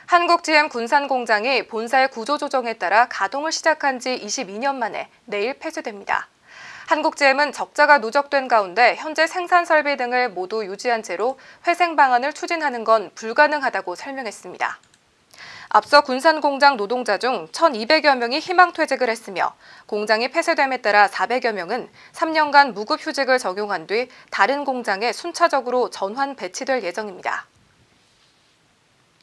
한국 GM 군산공장이 본사의 구조조정에 따라 가동을 시작한 지 22년 만에 내일 폐쇄됩니다. 한국 GM은 적자가 누적된 가운데 현재 생산 설비 등을 모두 유지한 채로 회생 방안을 추진하는 건 불가능하다고 설명했습니다. 앞서 군산공장 노동자 중 1,200여 명이 희망퇴직을 했으며 공장이 폐쇄됨에 따라 400여 명은 3년간 무급휴직을 적용한 뒤 다른 공장에 순차적으로 전환 배치될 예정입니다.